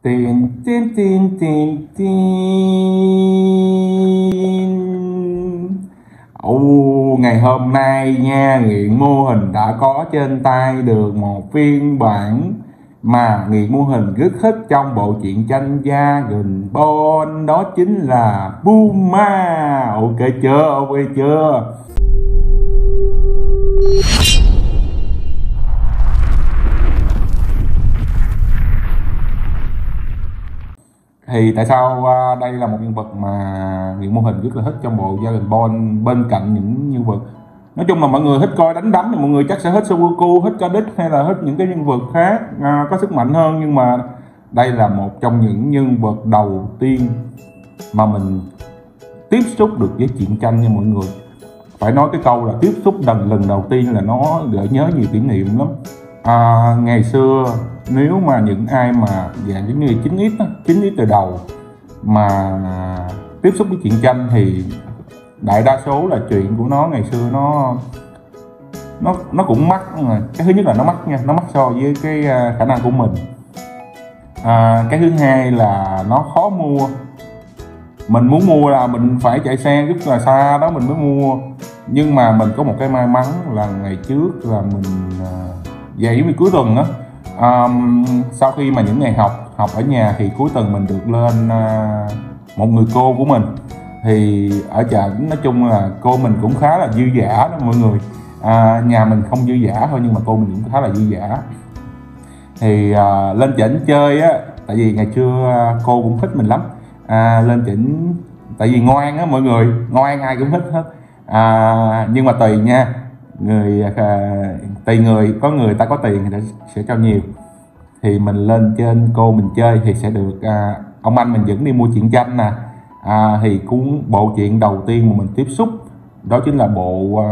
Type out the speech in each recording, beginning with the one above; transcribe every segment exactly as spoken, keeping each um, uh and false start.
Tin tin tin tin tin. Ồ, ngày hôm nay nha, Nghiện Mô Hình đã có trên tay được một phiên bản mà Nghiện Mô Hình rất thích trong bộ truyện tranh Dragon Ball, đó chính là Bulma. Ok chưa? Ok chưa? Thì tại sao à, đây là một nhân vật mà Nghiện Mô Hình rất là thích trong bộ Dragon Ball bên cạnh những nhân vật, nói chung là mọi người thích coi đánh đấm thì mọi người chắc sẽ thích Son Goku, thích Raditz hay là thích những cái nhân vật khác à, có sức mạnh hơn, nhưng mà đây là một trong những nhân vật đầu tiên mà mình tiếp xúc được với truyện tranh nha mọi người. Phải nói cái câu là tiếp xúc lần lần đầu tiên là nó gợi nhớ nhiều kỷ niệm lắm. À, ngày xưa nếu mà những ai mà dạng giống như chín x chín x từ đầu mà tiếp xúc với truyện tranh thì đại đa số là chuyện của nó ngày xưa nó nó nó cũng mắc. Cái thứ nhất là nó mắc nha, nó mắc so với cái khả năng của mình. À, cái thứ hai là nó khó mua. Mình muốn mua là mình phải chạy xe rất là xa đó mình mới mua. Nhưng mà mình có một cái may mắn là ngày trước là mình dậy với cuối tuần á, à, sau khi mà những ngày học học ở nhà thì cuối tuần mình được lên à, một người cô của mình. Thì ở chợ nói chung là cô mình cũng khá là dư dả đó mọi người. À, nhà mình không dư dả thôi nhưng mà cô mình cũng khá là dư dả. Thì à, lên trển chơi á, tại vì ngày xưa cô cũng thích mình lắm. À, lên trển tại vì ngoan á mọi người, ngoan ai cũng thích hết. À, nhưng mà tùy nha, người à, tùy người, có người ta có tiền thì sẽ cho nhiều. Thì mình lên trên cô mình chơi thì sẽ được à, ông anh mình dẫn đi mua truyện tranh nè. À, thì cuốn bộ truyện đầu tiên mà mình tiếp xúc đó chính là bộ uh,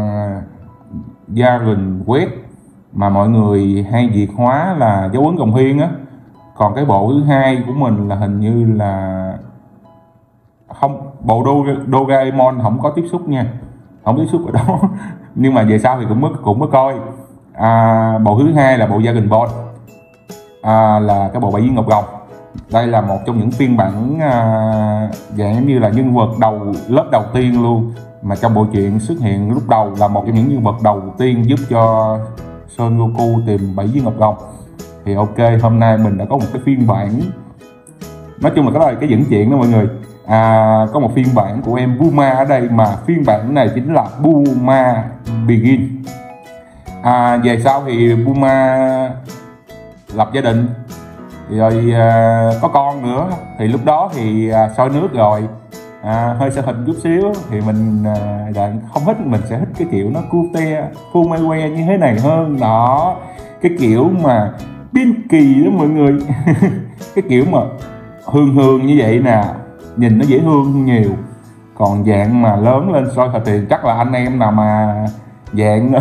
Dragon Quest mà mọi người hay việt hóa là Dấu Ấn Rồng Hiên á. Còn cái bộ thứ hai của mình là hình như là không, bộ Do Doraemon không có tiếp xúc nha, không tiếp xúc ở đó. Nhưng mà về sau thì cũng mới cũng mới coi. À, bộ thứ hai là bộ Dragon Ball, à, là cái bộ Bảy Viên Ngọc Rồng. Đây là một trong những phiên bản à, dạng giống như là nhân vật đầu lớp đầu tiên luôn, mà trong bộ truyện xuất hiện lúc đầu là một trong những nhân vật đầu tiên giúp cho Son Goku tìm Bảy Viên Ngọc Rồng. Thì ok, hôm nay mình đã có một cái phiên bản, nói chung là cái đó là cái dẫn chuyện đó mọi người. À, có một phiên bản của em Bulma ở đây, mà phiên bản này chính là Bulma Begin. À, về sau thì Bulma lập gia đình rồi à, có con nữa, thì lúc đó thì à, sôi nước rồi, à, hơi sơ hình chút xíu thì mình à, không thích, mình sẽ thích cái kiểu nó cute full mây que như thế này hơn đó, cái kiểu mà biên kỳ đó mọi người. Cái kiểu mà hương hương như vậy nè, nhìn nó dễ thương nhiều. Còn dạng mà lớn lên soi thật thì chắc là anh em nào mà dạng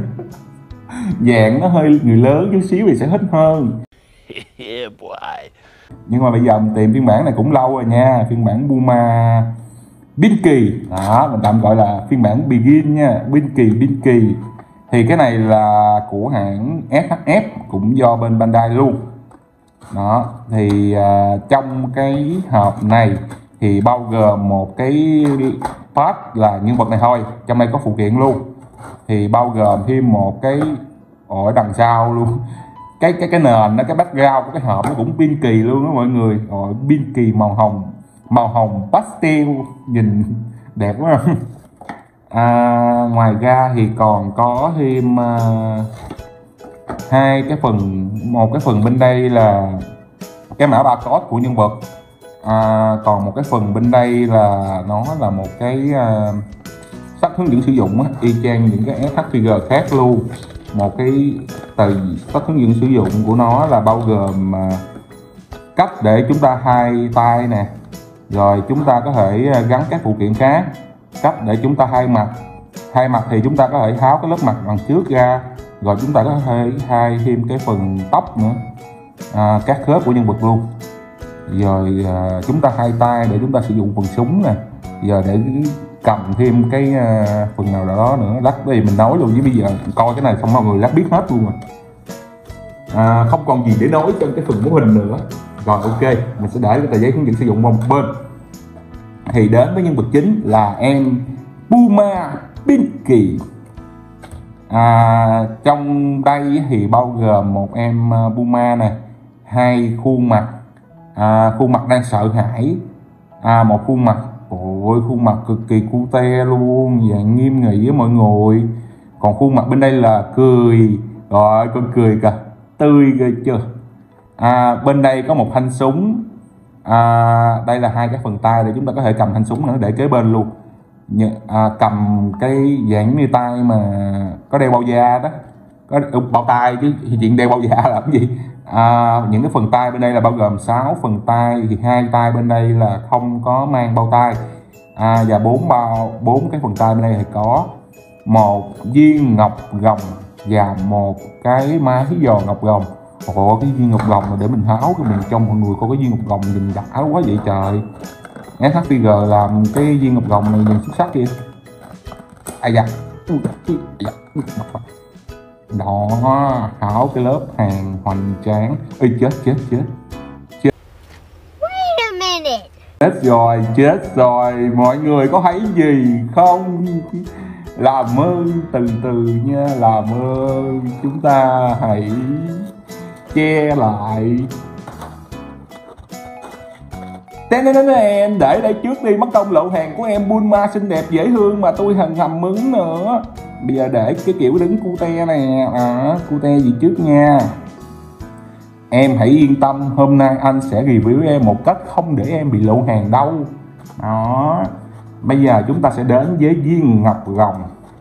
dạng nó hơi người lớn chút xíu thì sẽ thích hơn. Yeah, boy. Nhưng mà bây giờ mình tìm phiên bản này cũng lâu rồi nha, phiên bản Bulma Binky đó, mình tạm gọi là phiên bản Begin nha, Binky Binky. Thì cái này là của hãng ét hát ép, cũng do bên Bandai luôn đó. Thì uh, trong cái hộp này thì bao gồm một cái part là nhân vật này thôi, trong đây có phụ kiện luôn. Thì bao gồm thêm một cái ở đằng sau luôn, cái cái cái nền nó, cái background của cái hộp nó cũng pin kỳ luôn đó mọi người. Rồi pin kỳ màu hồng, màu hồng pastel, nhìn đẹp quá. À, ngoài ra thì còn có thêm uh, hai cái phần, một cái phần bên đây là cái mã barcode của nhân vật, à, còn một cái phần bên đây là nó là một cái uh, sách hướng dẫn sử dụng á, y chang những cái ét hát figure khác luôn. Một cái từ sách hướng dẫn sử dụng của nó là bao gồm uh, cách để chúng ta hai tay nè, rồi chúng ta có thể gắn các phụ kiện khác, cách để chúng ta hai mặt, hai mặt thì chúng ta có thể tháo cái lớp mặt đằng trước ra, rồi chúng ta có thể hai thêm cái phần tóc nữa, à, các khớp của nhân vật luôn. Rồi à, chúng ta hai tay để chúng ta sử dụng phần súng nè, giờ để cầm thêm cái à, phần nào đó nữa. Lát đây mình nói luôn, với bây giờ coi cái này xong mọi người lát biết hết luôn rồi. À, không còn gì để nói trong cái phần mô hình nữa. Rồi ok, mình sẽ để cái tờ giấy hướng dẫn sử dụng qua một bên. Thì đến với nhân vật chính là em Puma Pinky. À, trong đây thì bao gồm một em Puma này, hai khuôn mặt, à, khuôn mặt đang sợ hãi, à, một khuôn mặt, ôi khuôn mặt cực kỳ cute luôn, dạng nghiêm nghị với mọi người. Còn khuôn mặt bên đây là cười, rồi con cười kìa, tươi ghê chưa. À, bên đây có một thanh súng, à, đây là hai cái phần tay để chúng ta có thể cầm thanh súng nữa để kế bên luôn. Nh à, cầm cái dạng như tay mà có đeo bao da đó, có bao tay chứ chuyện đeo bao da là cái gì. À, những cái phần tay bên đây là bao gồm sáu phần tay, thì hai tay bên đây là không có mang bao tay, à, và bốn bao bốn cái phần tay bên đây thì có một viên ngọc rồng và một cái máy giò ngọc rồng. Ồ, cái viên ngọc rồng này để mình tháo cái mình cho mọi người coi cái viên ngọc rồng nhìn đã quá vậy trời. ét hát pê giê làm cái viên ngọc rồng này nhìn xuất sắc kìa. À dạ. Đó, tháo cái lớp hàng hoành tráng. Ê chết chết chết. Chết. Wait a minute. Chết rồi, chết rồi. Mọi người có thấy gì không? Làm ơn từ từ nha, làm ơn chúng ta hãy che lại. Tên tên em để đây trước đi, mất công lộ hàng của em Bulma xinh đẹp dễ thương mà tôi hằng hầm mứng nữa. Bây giờ để cái kiểu đứng cute nè, à, cute gì trước nha. Em hãy yên tâm, hôm nay anh sẽ review em một cách không để em bị lộ hàng đâu. Đó. Bây giờ chúng ta sẽ đến với viên ngọc rồng.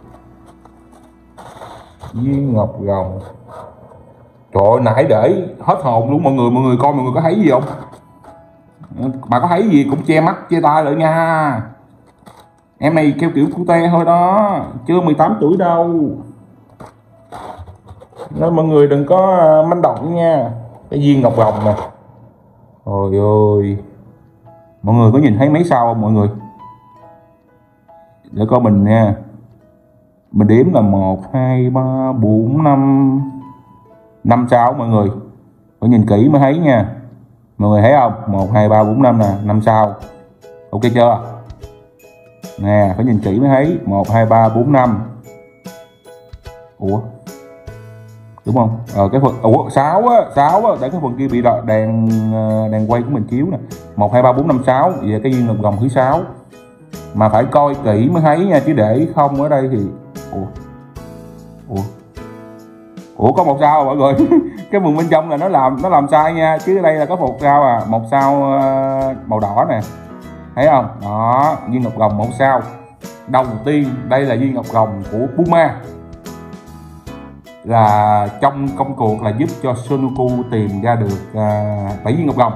Viên ngọc rồng. Trời ơi, nãy để hết hồn luôn mọi người, mọi người coi mọi người có thấy gì không? Mà có thấy gì cũng che mắt che tai lại nha. Em này kêu kiểu cute thôi đó, chưa mười tám tuổi đâu, nên mọi người đừng có manh động nha. Cái viên ngọc rồng nè, ôi ơi, mọi người có nhìn thấy mấy sao không mọi người? Để coi mình nha, mình đếm là một hai ba bốn năm năm sao mọi người, phải nhìn kỹ mới thấy nha. Mọi người thấy không? một, hai, ba, bốn, năm nè, năm sao. Ok chưa? Nè, phải nhìn kỹ mới thấy. một, hai, ba, bốn, năm. Ủa? Đúng không? Ờ, cái phần... Ủa, sáu á, sáu á. Để cái phần kia bị đèn đèn quay của mình chiếu nè. một, hai, ba, bốn, năm, sáu. Vậy cái viên ngọc rồng thứ sáu. Mà phải coi kỹ mới thấy nha, chứ để không ở đây thì... Ủa? Ủa? Ủa có một sao mọi người. Cái phần bên trong là nó làm nó làm sai nha, chứ ở đây là có một sao à, một sao uh, màu đỏ nè, thấy không? Đó, viên ngọc rồng một sao. Đầu tiên đây là viên ngọc rồng của Puma, là trong công cuộc là giúp cho Sonoku tìm ra được uh, bảy viên ngọc rồng.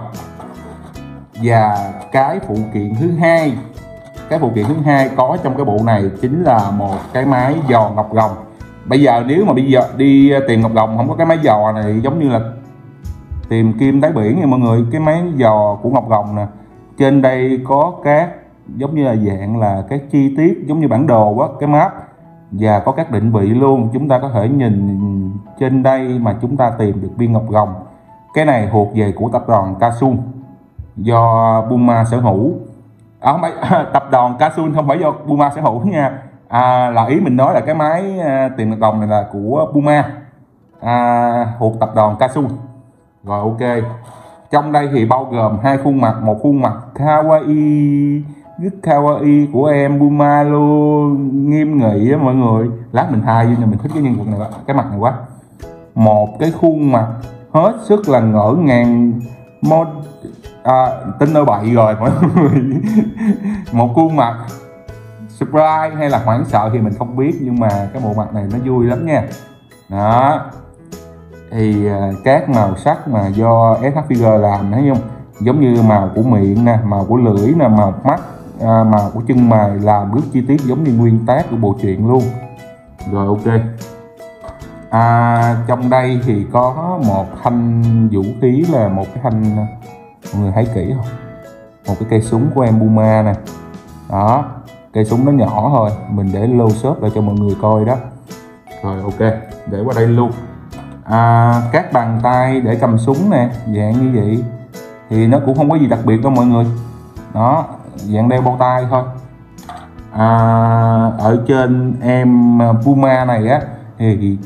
Và cái phụ kiện thứ hai, cái phụ kiện thứ hai có trong cái bộ này chính là một cái máy giò ngọc rồng. Bây giờ nếu mà bây giờ đi tìm ngọc rồng không có cái máy giò này giống như là tìm kim đáy biển nha mọi người. Cái máy giò của ngọc rồng nè, trên đây có các giống như là dạng là các chi tiết giống như bản đồ á, cái map, và có các định vị luôn. Chúng ta có thể nhìn trên đây mà chúng ta tìm được viên ngọc rồng. Cái này thuộc về của tập đoàn Kasun do Puma sở hữu. À, không phải tập đoàn Kasun không phải do Puma sở hữu nha. À, là ý mình nói là cái máy à, tìm ngọc rồng này là của Puma, à, thuộc tập đoàn Kasun. Rồi ok. Trong đây thì bao gồm hai khuôn mặt, một khuôn mặt kawaii, rất kawaii của em Puma luôn, nghiêm nghị á mọi người. Lát mình thay nhưng mà mình thích cái nhân vật này, cái mặt này quá. Một cái khuôn mặt hết sức là ngỡ ngàng, mod à, tin nơi bậy rồi mọi người. Một khuôn mặt surprise hay là hoảng sợ thì mình không biết, nhưng mà cái bộ mặt này nó vui lắm nha. Đó, thì các màu sắc mà do ét hát pê giê làm thấy không, giống như màu của miệng nè, màu của lưỡi nè, màu mắt, à, màu của chân mày làm rất chi tiết giống như nguyên tác của bộ truyện luôn. Rồi ok. À, trong đây thì có một thanh vũ khí là một cái thanh, mọi người thấy kỹ không, một cái cây súng của em Puma nè. Đó, cây súng nó nhỏ thôi, mình để lô shop lại cho mọi người coi đó. Rồi ok, để qua đây luôn. À, các bàn tay để cầm súng nè, dạng như vậy. thì nó cũng không có gì đặc biệt đâu mọi người. Đó, dạng đeo bao tay thôi. À, ở trên em Puma này á thì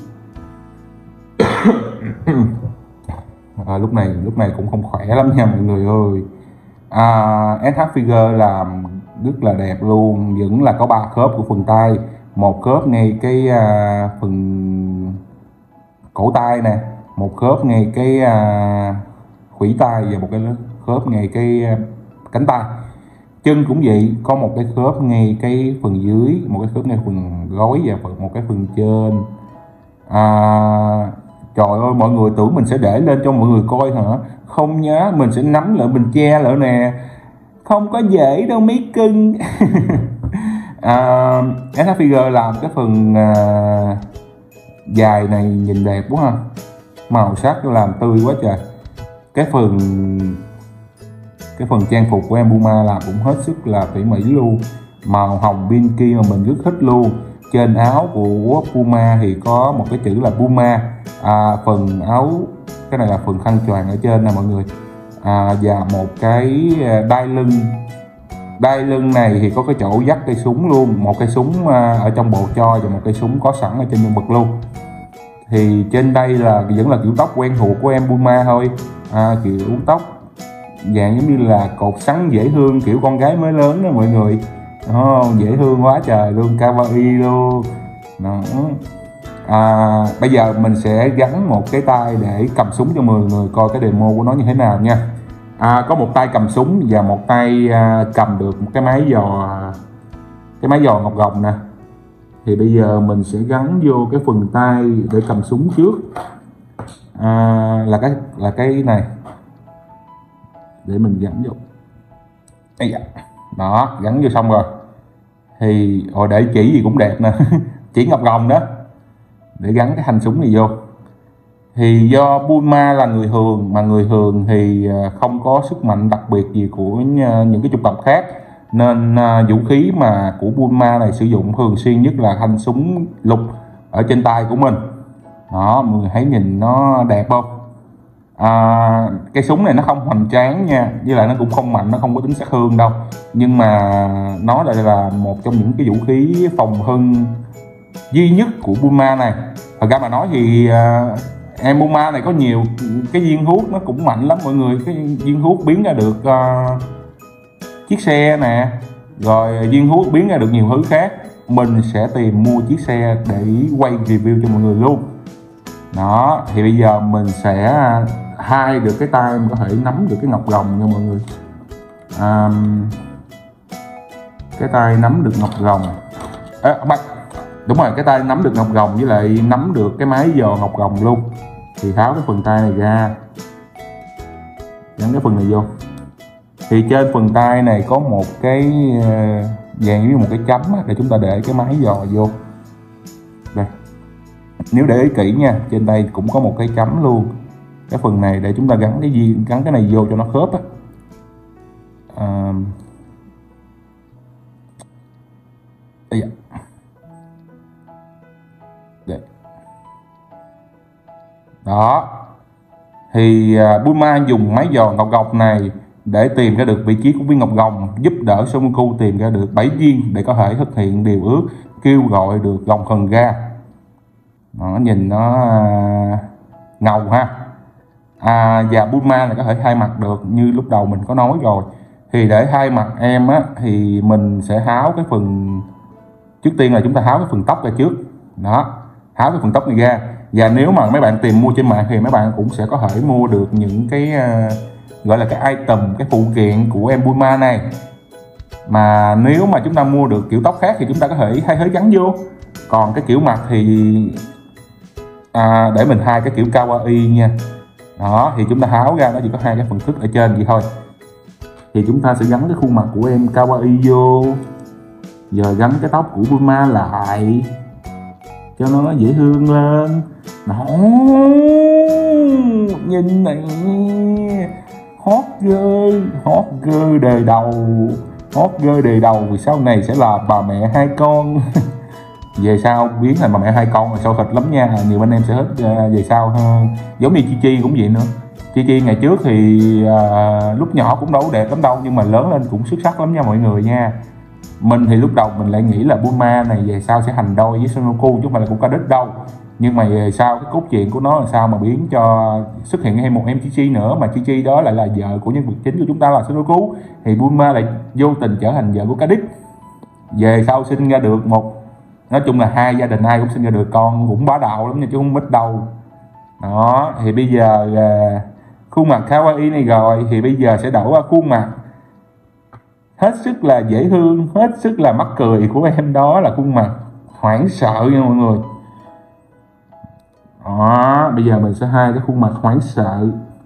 à, lúc này lúc này cũng không khỏe lắm nha mọi người ơi. à, ét hát Figure làm rất là đẹp luôn, vẫn là có ba khớp của phần tay, một khớp ngay cái à, phần cổ tay nè, một khớp ngay cái à, khuỷu tay và một cái khớp ngay cái à, cánh tay. Chân cũng vậy, có một cái khớp ngay cái phần dưới, một cái khớp ngay phần gối và một cái phần trên. à, Trời ơi, mọi người tưởng mình sẽ để lên cho mọi người coi hả? Không nhá, mình sẽ nắm lại, mình che lại nè. Không có dễ đâu mấy cưng. à, ét hát Figure làm cái phần à, dài này nhìn đẹp quá ha. Màu sắc làm tươi quá trời. Cái phần cái phần trang phục của em Puma làm cũng hết sức là tỉ mỉ luôn. Màu hồng pinky mà mình rất thích luôn. Trên áo của Puma thì có một cái chữ là Puma. à, Phần áo, cái này là phần khăn choàng ở trên nè mọi người. à, Và một cái đai lưng. Đai lưng này thì có cái chỗ dắt cây súng luôn. Một cây súng ở trong bộ cho và một cây súng có sẵn ở trên nhân vật luôn. Thì trên đây là vẫn là kiểu tóc quen thuộc của em Puma thôi. à, Kiểu tóc dạng giống như là cột sắn dễ thương, kiểu con gái mới lớn đó mọi người. Đó, dễ thương quá trời luôn, kawaii luôn. Đó. À, bây giờ mình sẽ gắn một cái tay để cầm súng cho mọi người coi cái demo của nó như thế nào nha. à, Có một tay cầm súng và một tay à, cầm được một cái máy dò, cái máy dò ngọc rồng nè. Thì bây giờ mình sẽ gắn vô cái phần tay để cầm súng trước. à, là cái là cái này để mình gắn vô. Ây da. Đó, gắn vô xong rồi thì rồi để chỉ gì cũng đẹp nè. Chỉ ngọc rồng đó để gắn cái thanh súng này vô. Thì do Puma là người thường, mà người thường thì không có sức mạnh đặc biệt gì của những cái chủng tộc khác, nên vũ khí mà của Puma này sử dụng thường xuyên nhất là thanh súng lục ở trên tay của mình. Đó, mọi người thấy nhìn nó đẹp không? À, cái súng này nó không hoành tráng nha, với lại nó cũng không mạnh, nó không có tính sát thương đâu, nhưng mà nó lại là một trong những cái vũ khí phòng thân duy nhất của Puma này. Thật ra mà nói thì uh, em Puma này có nhiều cái viên thuốc nó cũng mạnh lắm mọi người. Cái viên thuốc biến ra được uh, chiếc xe nè, rồi viên thuốc biến ra được nhiều thứ khác. Mình sẽ tìm mua chiếc xe để quay review cho mọi người luôn. Đó, thì bây giờ mình sẽ hai được cái tay mình có thể nắm được cái ngọc rồng nha mọi người. à, Cái tay nắm được ngọc rồng à, bắt đúng rồi, cái tay nắm được ngọc rồng với lại nắm được cái máy dò ngọc rồng luôn. Thì tháo cái phần tay này ra, gắn cái phần này vô. Thì trên phần tay này có một cái dạng như một cái chấm để chúng ta để cái máy dò vô. Đây, nếu để ý kỹ nha, trên đây cũng có một cái chấm luôn. Cái phần này để chúng ta gắn cái gì, gắn cái này vô cho nó khớp á. À, đây. Đây. Đó. Thì uh, Puma dùng máy dò ngọc rồng này để tìm ra được vị trí của viên ngọc rồng, giúp đỡ Son Goku tìm ra được bảy viên để có thể thực hiện điều ước kêu gọi được rồng thần ra. Nó nhìn nó uh, ngầu ha. À, và Puma này có thể hai mặt được như lúc đầu mình có nói rồi. Thì để hai mặt em á thì mình sẽ tháo cái phần, trước tiên là chúng ta tháo cái phần tóc ra trước. Đó, tháo cái phần tóc này ra. Và nếu mà mấy bạn tìm mua trên mạng thì mấy bạn cũng sẽ có thể mua được những cái uh, gọi là cái item, cái phụ kiện của em Puma này. Mà nếu mà chúng ta mua được kiểu tóc khác thì chúng ta có thể thay thế gắn vô. Còn cái kiểu mặt thì à, để mình hai cái kiểu kawaii nha. Đó, thì chúng ta tháo ra nó chỉ có hai cái phần thức ở trên vậy thôi. Thì chúng ta sẽ gắn cái khuôn mặt của em kawaii vô. Giờ gắn cái tóc của Puma lại cho nó dễ thương lên. Đó, nhìn này, hot girl, hot girl đời đầu, hot girl đời đầu vì sau này sẽ là bà mẹ hai con. Về sau biến thành bà mẹ hai con là sao thịt lắm nha, nhiều anh em sẽ hết uh, về sau hơn. Giống như Chi Chi cũng vậy nữa. Chi Chi ngày trước thì à, lúc nhỏ cũng đâu đẹp lắm đâu, nhưng mà lớn lên cũng xuất sắc lắm nha mọi người nha. Mình thì lúc đầu mình lại nghĩ là Bulma này về sau sẽ thành đôi với Son Goku chứ không phải là của Cadix đâu. Nhưng mà về sau cái cốt truyện của nó là sao mà biến cho xuất hiện thêm một em Chi Chi nữa, mà Chi Chi đó lại là vợ của nhân vật chính của chúng ta là Son Goku, thì Bulma lại vô tình trở thành vợ của Cadix. Về sau sinh ra được một, nói chung là hai gia đình ai cũng sinh ra được con cũng bá đạo lắm nha chứ không ít đâu. Đó thì bây giờ là khuôn mặt kawaii này rồi, thì bây giờ sẽ đổi qua khuôn mặt hết sức là dễ thương, hết sức là mắc cười của em, đó là khuôn mặt hoảng sợ nha mọi người. Đó, bây giờ mình sẽ hai cái khuôn mặt hoảng sợ.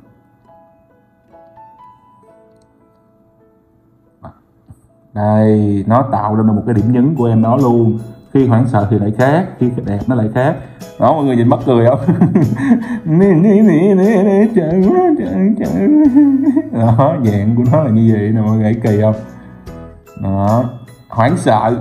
Đây, nó tạo ra một cái điểm nhấn của em đó luôn. Khi hoảng sợ thì lại khác, khi đẹp nó lại khác. Đó, mọi người nhìn mắc cười không? Đó, dạng của nó là như vậy nè, mọi người thấy kỳ không? Đó, hoảng sợ.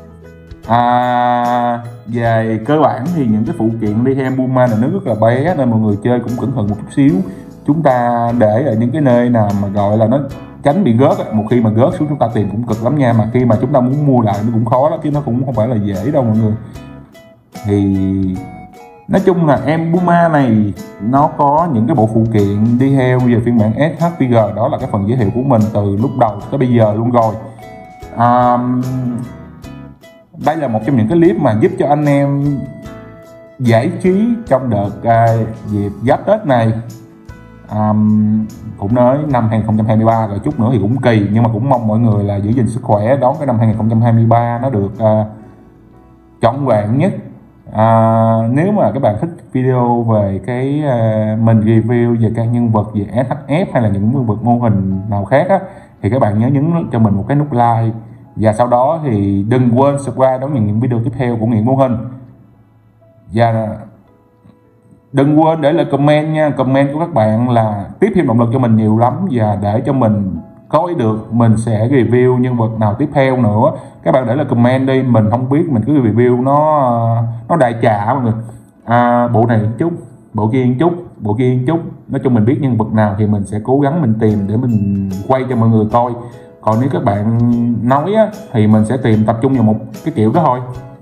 À, về cơ bản thì những cái phụ kiện đi theo Bulma này nó rất là bé, nên mọi người chơi cũng cẩn thận một chút xíu. Chúng ta để ở những cái nơi nào mà gọi là nó tránh bị gớt. Một khi mà gớt xuống chúng ta tìm cũng cực lắm nha, mà khi mà chúng ta muốn mua lại nó cũng khó lắm, chứ nó cũng không phải là dễ đâu mọi người. Thì nói chung là em Bulma này nó có những cái bộ phụ kiện đi theo về phiên bản ét hát pê giê, đó là cái phần giới thiệu của mình từ lúc đầu tới bây giờ luôn rồi. À, đây là một trong những cái clip mà giúp cho anh em giải trí trong đợt uh, dịp giáp Tết này. Um, cũng nói năm hai không hai ba rồi, chút nữa thì cũng kỳ, nhưng mà cũng mong mọi người là giữ gìn sức khỏe đón cái năm hai không hai ba nó được uh, trọn vẹn nhất. Uh, nếu mà các bạn thích video về cái uh, mình review về các nhân vật về ét hát ép hay là những nhân vật mô hình nào khác á, thì các bạn nhớ nhấn cho mình một cái nút like, và sau đó thì đừng quên subscribe đón nhận những video tiếp theo của Nghiện Mô Hình. Và đừng quên để lại comment nha, comment của các bạn là tiếp thêm động lực cho mình nhiều lắm, và để cho mình có ý được mình sẽ review nhân vật nào tiếp theo nữa. Các bạn để lại comment đi, mình không biết mình cứ review nó nó đại trà mọi người. À, bộ này một chút, bộ kia một chút, bộ kia một chút, nói chung mình biết nhân vật nào thì mình sẽ cố gắng mình tìm để mình quay cho mọi người coi. Còn nếu các bạn nói á, thì mình sẽ tìm tập trung vào một cái kiểu đó thôi.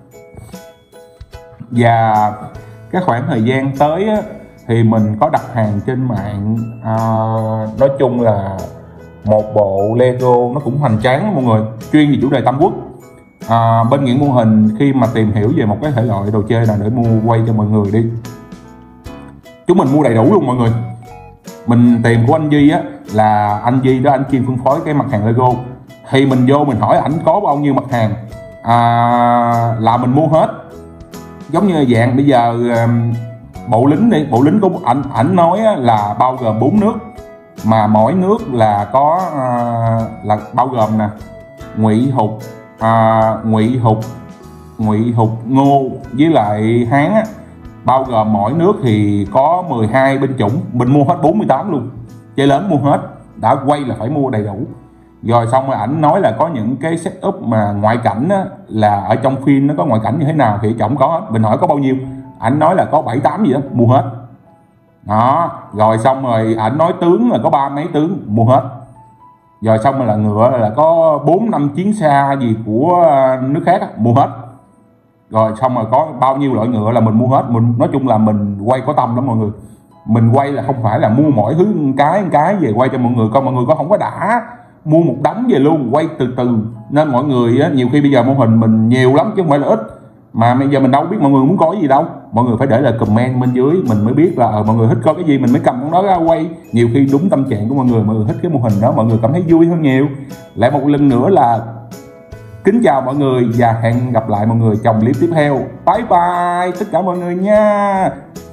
Và cái khoảng thời gian tới á, thì mình có đặt hàng trên mạng. À, nói chung là một bộ Lego nó cũng hoành tráng mọi người, chuyên về chủ đề Tam Quốc. À, bên Nghiện Mô Hình khi mà tìm hiểu về một cái thể loại đồ chơi nào để mua quay cho mọi người đi, chúng mình mua đầy đủ luôn mọi người. Mình tìm của anh Duy á, là anh Duy đó anh chuyên phân phối cái mặt hàng Lego, thì mình vô mình hỏi ảnh có bao nhiêu mặt hàng à, là mình mua hết. Giống như dạng bây giờ bộ lính đi, bộ lính của ảnh ảnh nói là bao gồm bốn nước, mà mỗi nước là có à, là bao gồm nè Ngụy Hục, à, Ngụy Hục, Ngụy Hục Ngô với lại Hán á, bao gồm mỗi nước thì có mười hai binh chủng. Mình mua hết bốn mươi tám luôn, chơi lớn mua hết, đã quay là phải mua đầy đủ. Rồi xong rồi ảnh nói là có những cái setup mà ngoại cảnh á, là ở trong phim nó có ngoại cảnh như thế nào thì chổng có hết. Mình hỏi có bao nhiêu, ảnh nói là có bảy tám gì đó, mua hết. Đó, rồi xong rồi ảnh nói tướng là có ba mấy tướng, mua hết. Rồi xong rồi là ngựa là có bốn năm chiến xa gì của nước khác á, mua hết. Rồi xong rồi có bao nhiêu loại ngựa là mình mua hết. Mình nói chung là mình quay có tâm lắm mọi người. Mình quay là không phải là mua mỗi thứ một cái một cái về quay cho mọi người coi, mọi người có không có đã mua một đống về luôn, quay từ từ. Nên mọi người á, nhiều khi bây giờ mô hình mình nhiều lắm chứ không phải là ít, mà bây giờ mình đâu biết mọi người muốn có gì đâu. Mọi người phải để lại comment bên dưới mình mới biết là à, mọi người thích có cái gì mình mới cầm con đó ra quay. Nhiều khi đúng tâm trạng của mọi người, mọi người thích cái mô hình đó, mọi người cảm thấy vui hơn nhiều. Lại một lần nữa là kính chào mọi người và hẹn gặp lại mọi người trong clip tiếp theo. Bye bye tất cả mọi người nha.